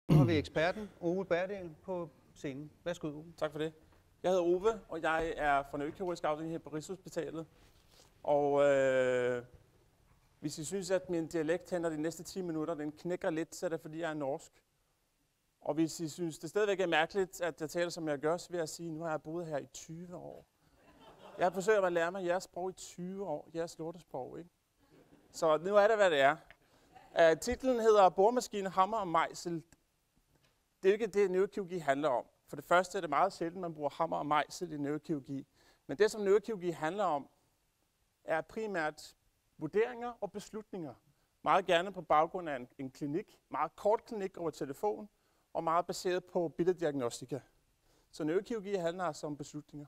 Nu har vi eksperten Ove Berdal på scenen. Værsgo, Ove. Tak for det. Jeg hedder Ove, og jeg er fra neurokirurgisk afdeling her på Rigshospitalet. Og hvis I synes, at min dialekt hænder de næste 10 minutter, den knækker lidt, så er det fordi, jeg er norsk. Og hvis I synes, det stadigvæk er mærkeligt, at jeg taler, som jeg gør, så vil jeg sige, at nu har jeg boet her i 20 år. Jeg har forsøgt at lære mig jeres sprog i 20 år, jeres lortesprog, ikke? Så nu er det, hvad det er. Titlen hedder Boremaskine, hammer og mejsel. Det er ikke det, neurokirurgi handler om. For det første er det meget sjældent, man bruger hammer og mejsel i neurokirurgi. Men det, som neurokirurgi handler om, er primært vurderinger og beslutninger. Meget gerne på baggrund af en klinik, meget kort klinik over telefon, og meget baseret på billeddiagnostika. Så neurokirurgi handler altså om beslutninger.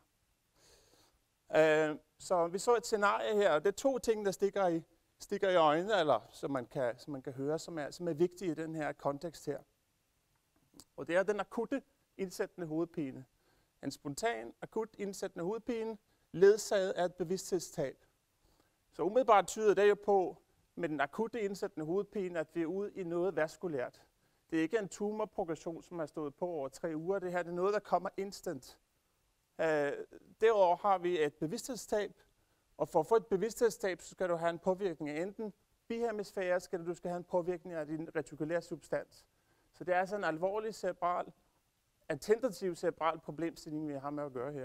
Så vi så et scenarie her, og det er 2 ting, der stikker i øjnene, eller som man kan høre, som er vigtige i den her kontekst her. Og det er den akutte indsættende hovedpine. En spontan, akut indsættende hovedpine, ledsaget af et bevidsthedstab. Så umiddelbart tyder det jo på, med den akutte indsættende hovedpine, at vi er ude i noget vaskulært. Det er ikke en tumorprogression, som har stået på over 3 uger. Det her det er noget, der kommer instant. Derudover har vi et bevidsthedstab, og for at få et bevidsthedstab, så skal du have en påvirkning af enten bihemisfærisk, eller du skal have en påvirkning af din retikulære substans. Så det er altså en alvorlig tentativ cerebral problemstilling, vi har med at gøre her.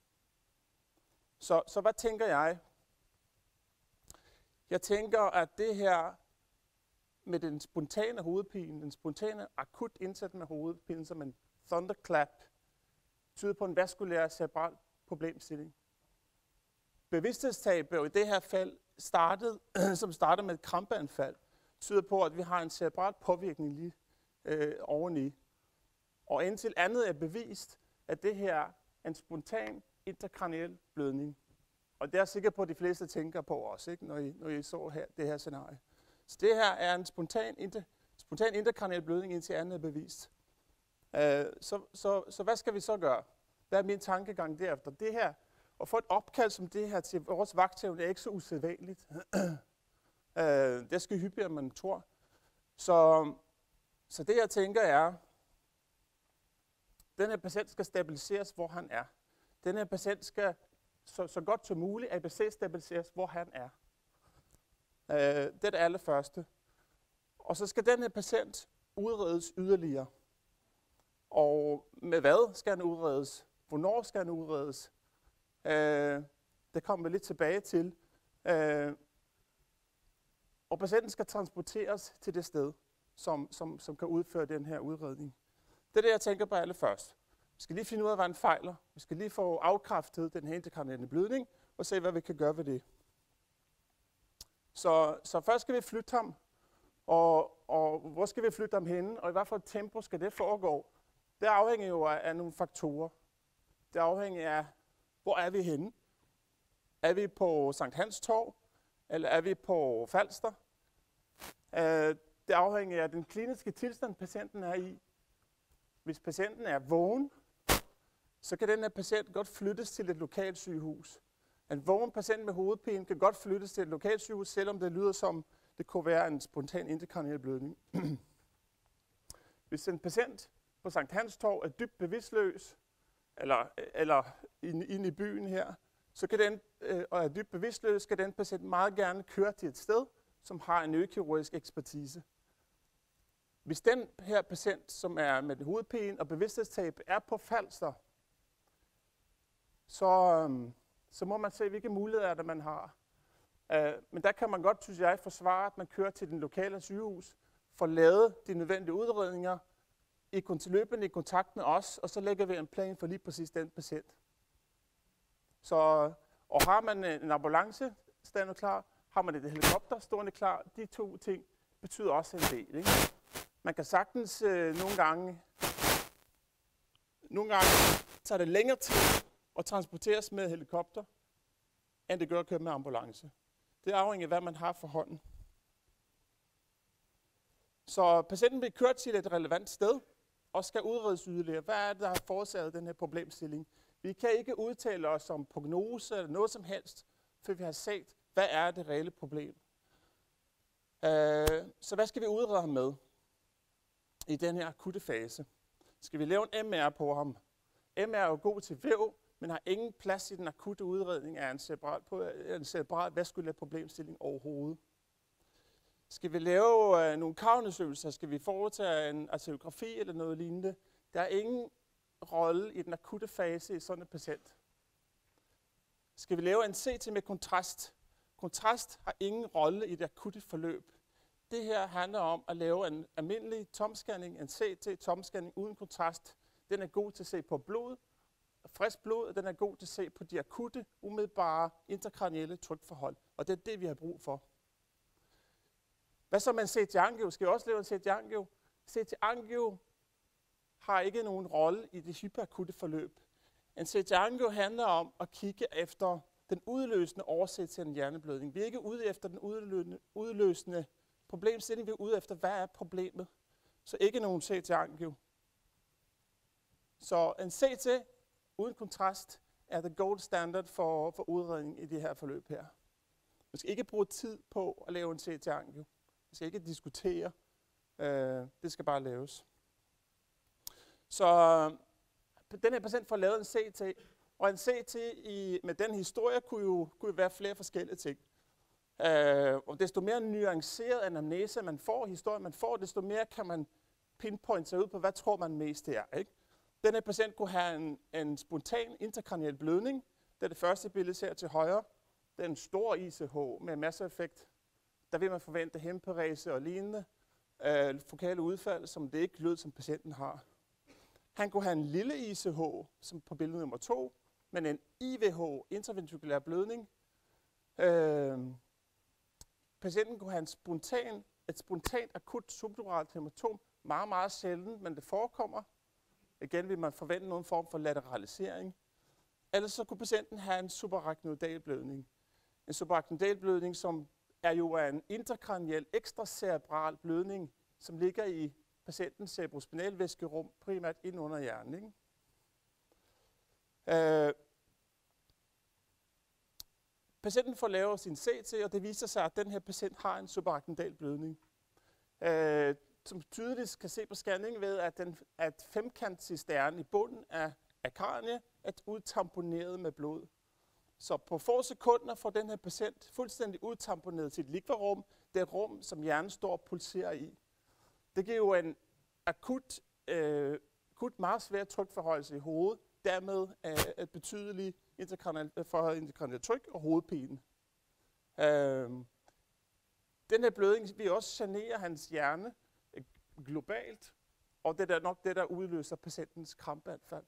Så hvad tænker jeg? Jeg tænker, at det her med den spontane hovedpine, den spontane akut indsættende hovedpine som en thunderclap, tyder på en vaskulær cerebral problemstilling. Bevidsthedstab i det her fald som startede med et krampeanfald, tyder på, at vi har en cerebral påvirkning lige oveni. Og indtil andet er bevist, at det her er en spontan interkraniel blødning. Og det er jeg sikker på, at de fleste tænker på også, ikke? Når I så det her scenarie. Så det her er en spontan interkraniel blødning, indtil andet er bevist. Så hvad skal vi så gøre? Hvad er min tankegang derefter? Det her, at få et opkald som det her til vores vagthavn, er ikke så usædvanligt. Det skal hyppigere, end man tror. Så det jeg tænker er, den her patient skal stabiliseres, hvor han er. Den her patient skal så godt som muligt ABC-stabiliseres, hvor han er. Det er det allerførste. Og så skal den her patient udredes yderligere. Og med hvad skal han udredes? Hvornår skal han udredes? Det kommer vi lidt tilbage til. Og patienten skal transporteres til det sted, som kan udføre den her udredning. Det er det, jeg tænker på allerførst. Vi skal lige finde ud af, hvad han fejler. Vi skal lige få afkræftet den her interkranielle blødning, og se, hvad vi kan gøre ved det. Så først skal vi flytte ham, og hvor skal vi flytte ham henne, og i hvad for et tempo skal det foregå? Det afhænger jo af nogle faktorer. Det afhænger af, hvor er vi henne? Er vi på Sankt Hans Torv, eller er vi på Falster? Det afhænger af den kliniske tilstand, patienten er i. Hvis patienten er vågen, så kan den her patient godt flyttes til et lokalsygehus. En vågen patient med hovedpine kan godt flyttes til et lokalsygehus, selvom det lyder som, det kunne være en spontan interkraniel blødning. Hvis en patient på Sankt Hans Torv er dybt bevidstløs, eller inde i byen her, så kan den, og er dybt bevidstløs, skal den patient meget gerne køre til et sted, som har en neurokirurgisk ekspertise. Hvis den her patient, som er med hovedpine og bevidsthedstab, er på Falster, så må man se, hvilke muligheder man har. Men der kan man godt, synes jeg, forsvare, at man kører til den lokale sygehus, får lavet de nødvendige udredninger, løbende i kontakt med os, og så lægger vi en plan for lige præcis den patient. Og har man en ambulance stående klar, har man et helikopter stående klar, de 2 ting betyder også en del, ikke? Man kan sagtens nogle gange tager det længere tid at transporteres med helikopter, end det gør at køre med ambulance. Det afhænger af, hvad man har for hånden. Så patienten bliver kørt til et relevant sted, og skal udredes yderligere. Hvad er det, der har forårsaget den her problemstilling? Vi kan ikke udtale os om prognose eller noget som helst, før vi har set, hvad er det reelle problem. Så hvad skal vi udrede ham med? i den her akutte fase. Skal vi lave en MR på ham? MR er jo god til væv, men har ingen plads i den akutte udredning af en cerebral vaskulær problemstilling overhovedet. Skal vi lave nogle karundersøgelser? Skal vi foretage en arteriografi eller noget lignende? Der er ingen rolle i den akutte fase i sådan en patient. Skal vi lave en CT med kontrast? Kontrast har ingen rolle i det akutte forløb. Det her handler om at lave en almindelig tomscanning, en CT-tomscanning uden kontrast. Den er god til at se på blod, frisk blod, og den er god til at se på de akutte, umiddelbare, intrakranielle trykforhold. Og det er det, vi har brug for. Hvad så med en CT-angio? Skal vi også lave en CT-angio? CT-angio har ikke nogen rolle i det hyperakutte forløb. En CT-angio handler om at kigge efter den udløsende årsag til en hjerneblødning. Vi er ikke ude efter den udløsende problemstilling, vi er ude efter, hvad er problemet. Så ikke nogen CT-angio. Så en CT uden kontrast er the gold standard for udredning i det her forløb her. Man skal ikke bruge tid på at lave en CT-angio. Man skal ikke diskutere. Det skal bare laves. Så den her patient får lavet en CT, og en CT med den historie kunne jo være flere forskellige ting. Og desto mere nuanceret anamnese man får, historie man får, desto mere kan man pinpointe sig ud på, hvad tror man mest det er. Ikke? Den her patient kunne have en spontan intrakraniel blødning. Det er det første billede her til højre. Det er en stor ICH med masseeffekt. Der vil man forvente hemparese og lignende fokale udfald, som det ikke lød, som patienten har. Han kunne have en lille ICH, som på billede nummer 2, men en IVH, intraventrikulær blødning. Patienten kunne have et spontant akut subduralt hematom, meget, meget sjældent, men det forekommer. Igen vil man forvente nogen form for lateralisering. Ellers så kunne patienten have en subarachnoidal blødning. En subarachnoidal blødning, som er jo en intrakraniel ekstracerebral blødning, som ligger i patientens cerebrospinalvæskerum, primært ind under hjernen. Ikke? Patienten får lavet sin CT, og det viser sig, at den her patient har en subarachnoidal blødning. Som tydeligt kan se på scanning ved, at femkantcisternen i bunden af kranie er udtamponeret med blod. Så på få sekunder får den her patient fuldstændig udtamponeret til et likvarum, det rum, som hjernen står og pulserer i. Det giver jo en akut meget svær trykforhøjelse i hovedet, dermed et betydeligt forhøjet intrakranielt tryk og hovedpine. Den her blødning vil også genere hans hjerne globalt, og det er nok det, der udløser patientens krampeanfald.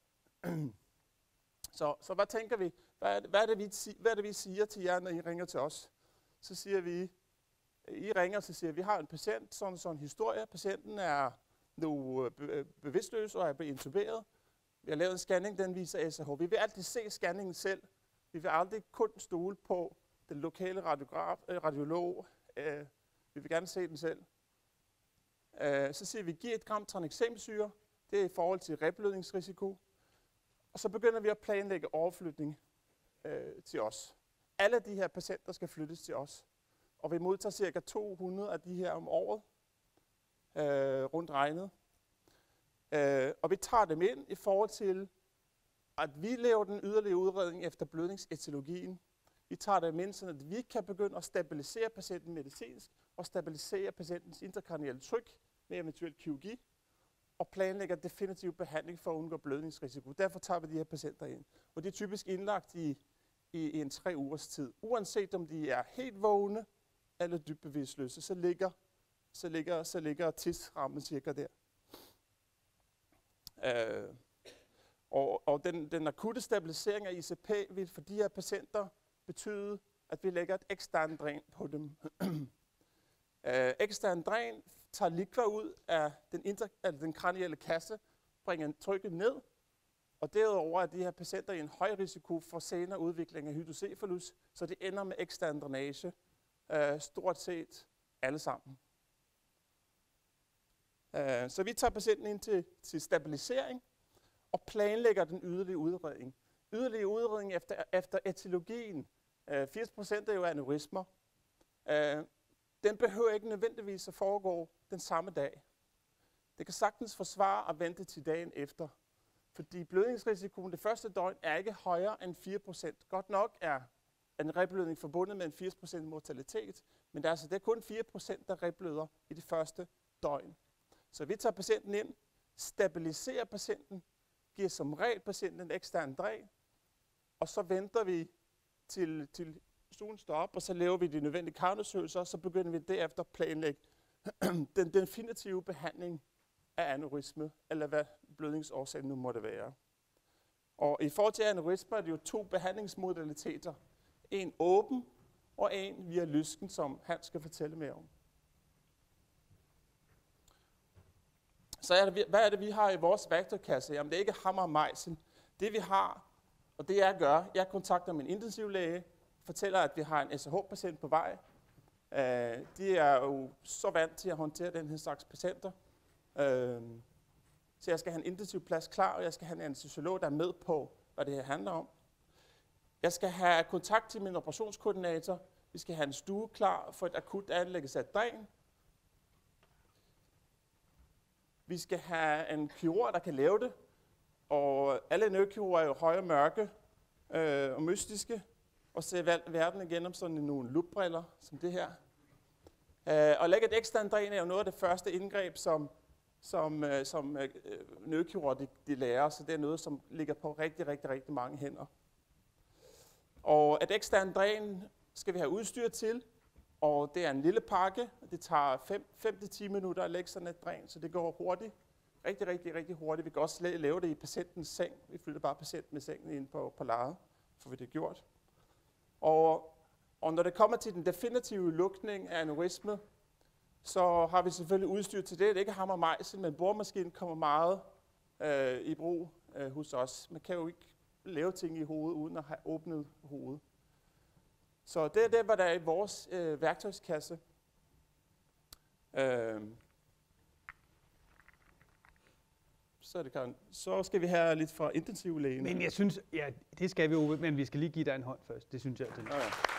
Så hvad tænker vi? Hvad er det, vi siger til jer, når I ringer til os? Så siger vi, vi har en patient, sådan en historie. Patienten er nu bevidstløs og er blevet intuberet. Vi har lavet en scanning, den viser SAH. Vi vil altid se scanningen selv. Vi vil aldrig kun stole på den lokale radiolog. Vi vil gerne se den selv. Så siger vi, giv 1 gram tranexamsyre. Det er i forhold til reblødningsrisiko. Og så begynder vi at planlægge overflytning til os. Alle de her patienter skal flyttes til os. Og vi modtager cirka 200 af de her om året, rundt regnet. Og vi tager dem ind i forhold til, at vi laver den yderligere udredning efter blødningsetiologien. Vi tager dem ind, så at vi kan begynde at stabilisere patienten medicinsk, og stabilisere patientens intrakranielle tryk med eventuelt kirurgi, og planlægger definitiv behandling for at undgå blødningsrisiko. Derfor tager vi de her patienter ind. Og de er typisk indlagt i en 3 ugers tid. Uanset om de er helt vågne eller dybt bevidstløse, så ligger tidsrammen cirka der. Og den akutte stabilisering af ICP vil for de her patienter betyde, at vi lægger et ekstern dræn på dem. Ekstern dræn tager likva ud af den kranielle kasse, bringer trykket ned, og derudover er de her patienter i en høj risiko for senere udvikling af hydrocephalus, så det ender med ekstern drænage, stort set alle sammen. Så vi tager patienten ind til stabilisering og planlægger den yderligere udredning. Yderligere udredning efter etiologien. 80% er jo aneurismer. Den behøver ikke nødvendigvis at foregå den samme dag. Det kan sagtens forsvare at vente til dagen efter, fordi blødningsrisikoen det første døgn er ikke højere end 4%. Godt nok er en reblødning forbundet med en 80% mortalitet, men det er kun 4%, der rebløder i det første døgn. Så vi tager patienten ind, stabiliserer patienten, giver som regel patienten en ekstern dræn, og så venter vi til stuen står op, og så laver vi de nødvendige karundersøgelser, og så begynder vi derefter at planlægge den definitive behandling af aneurisme, eller hvad blødningsårsagen nu måtte være. Og i forhold til aneurismer er det jo 2 behandlingsmodaliteter. En åben, og en via lysken, som Hans skal fortælle mere om. Så hvad er det, vi har i vores værktøjskasse? Jamen, det er ikke hammer og mejsel. Det vi har, og det jeg gør, jeg kontakter min intensivlæge, fortæller, at vi har en SAH-patient på vej. De er jo så vant til at håndtere den her slags patienter. Så jeg skal have en intensivplads klar, og jeg skal have en anestesiolog, der er med på, hvad det her handler om. Jeg skal have kontakt til min operationskoordinator. Vi skal have en stue klar for et akut anlæggelse af dræn. Vi skal have en kirurg, der kan lave det. Og alle neurokirurger er jo høje, mørke og mystiske. Og ser verden igennem sådan nogle lupbriller, som det her. Og lægge et eksternt dræn er jo noget af det første indgreb, som neurokirurger de lærer. Så det er noget, som ligger på rigtig mange hænder. Og et eksternt dræn skal vi have udstyr til, og det er en lille pakke. Det tager 5-10 minutter at lægge sådan et dræn, så det går hurtigt. Rigtig hurtigt. Vi kan også lave det i patientens seng. Vi flytter bare patienten i sengen ind på lejet, for vi det gjort. Og når det kommer til den definitive lukning af aneurisme, så har vi selvfølgelig udstyr til det. Det er ikke hammer og mejsel, men boremaskinen kommer meget i brug hos os. Man kan jo ikke lave ting i hovedet, uden at have åbnet hovedet. Så det er det, hvad der er i vores værktøjskasse. Så skal vi have lidt fra intensivlægen. Men jeg synes, ja, det skal vi jo, men vi skal lige give dig en hånd først. Det synes jeg. Ja.